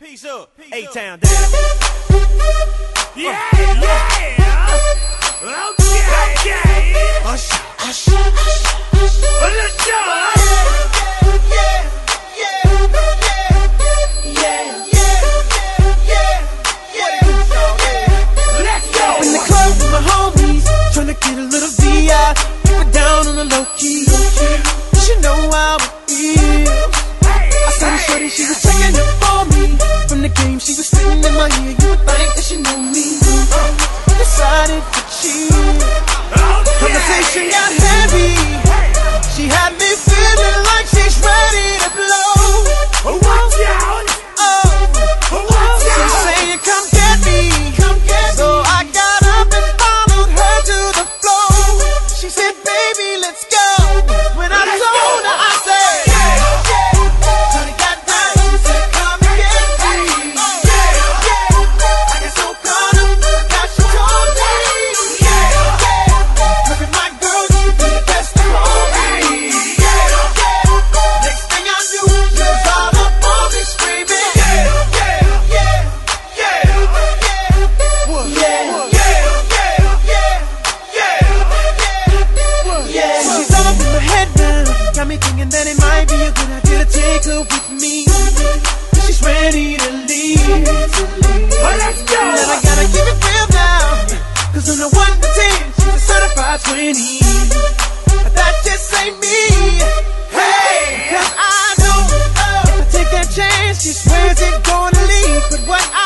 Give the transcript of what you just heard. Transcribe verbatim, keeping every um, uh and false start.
Peace up, A-Town down. Yeah, yeah. Okay, okay. Hush, hush, hush, hush. Let's go. Yeah, yeah, yeah, yeah, yeah, yeah, yeah. Let's go. In the club with my homies, tryna get a little V I, keep it down on the low key. She know how it feels. I saw the shorty, she was checking up for me. From the game, she was spitting in my ear. You would think that she knew me. Decided to cheat. Conversation got heavy. She had me feeling like she's ready to blow. Watch out. Oh, Watch she's out. saying, "Come get me, come get me." So I got up and followed her to the floor. She said, "Baby, let's go." When I told her, I said, "Shawty got down." She said, "Come and get me." I got so caught up, now she told me, "Look at my girl, she be the best of all me." Next thing I knew, she was all up on me screaming, "Yeah, yeah, yeah, yeah, yeah, yeah." She's all up in my head now, got me thinking that it might be a good idea to take her with me. She's ready to leave. Let's go. And I gotta keep it real now, cause on the one to ten, she's a certified twenty. But that just ain't me. Hey, cause I know, uh, if I take that chance, she swears it's gonna leave. But what I